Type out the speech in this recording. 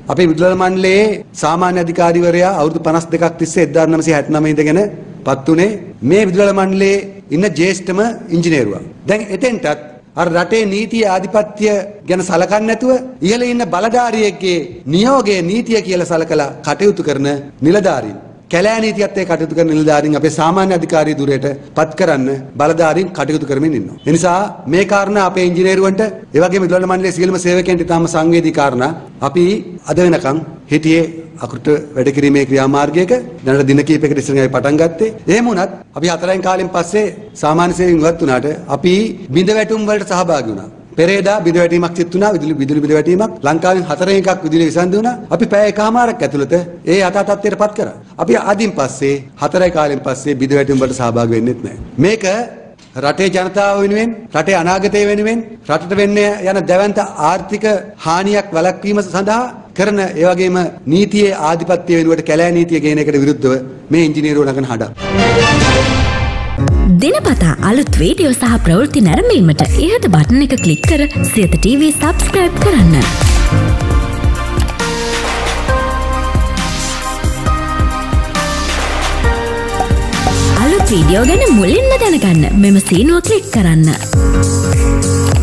අපේ විදුලි මණ්ඩලයේ සාමාන්‍ය අධිකාරිවරයා අවුරුදු 52ක් තිස්සේ 1969 ඉඳගෙන පත් උනේ මේ විදුලි මණ්ඩලයේ ඉන්න ජ්‍යෙෂ්ඨම ඉංජිනේරුවා. දැන් එතෙන්ටත් අර රටේ නීතිය ආධිපත්‍ය ගැන සලකන්නේ නැතුව ඉහළ ඉන්න බලධාරියෙක්ගේ නියෝගයේ නීතිය කියලා සලකලා කටයුතු කරන නිලධාරීන් කැලෑ නීතියත් එක්ක කටයුතු කරන නිලධාරීන් අපේ සාමාන්‍ය අධිකාරී ධුරයට පත් කරන්න බලධාරීන් කටයුතු කරමින් ඉන්නවා. ඒ නිසා මේ කාරණා අපේ ඉංජිනේරුවන්ට ඒ වගේම විදුලි මණ්ඩලයේ සියලුම සේවකයන්ට ඉතාම සංවේදී කාරණා අපි අද වෙනකන් හිටියේ අකෘත වැඩ කිරීමේ ක්‍රියාමාර්ගයක දැනට දින කිහිපයකට ඉස්සරහයි පටන් ගත්තේ. එහෙම වුණත් අපි 4 කාලෙන් පස්සේ සාමාන්‍ය සේවයෙන් ඉවත් වුණාට අපි බිඳ වැටුම් වලට සහභාගී වුණා. පෙරේදා බිඳ වැටීමක් සිත් වුණා විදුලි බිඳ වැටීමක් ලංකාවෙන් 4 එකක් විදුලි විසන්දි වුණා. අපි පැය එකමාරක් ඇතුළත ඒ යථා තත්ත්වයටපත් කරා. අපි අදින් පස්සේ 4 කාලෙන් පස්සේ බිඳ වැටීම් වලට සහභාගී වෙන්නෙත් නැහැ. මේක රටේ ජනතාව වෙනුවෙන් රටේ අනාගතය වෙනුවෙන් රටට වෙන්නේ යන දැවැන්ත ආර්ථික හානියක් වැළැක්වීම සඳහා කරන ඒ වගේම නීතියේ ආධිපත්‍ය වෙනුවට කැලෑ නීතිය ගේන එකට විරුද්ධව මේ ඉංජිනේරුවෝ නගන හඩක්. දිනපතා අලුත් වීඩියෝ සහ ප්‍රවෘත්ති නැරඹීමට ඉහත බටන් එක ක්ලික් කර සියත TV සබ්ස්ක්‍රයිබ් කරන්න. අලුත් වීඩියෝ ගැන මුලින්ම දැනගන්න මෙම සීනුව ක්ලික් කරන්න.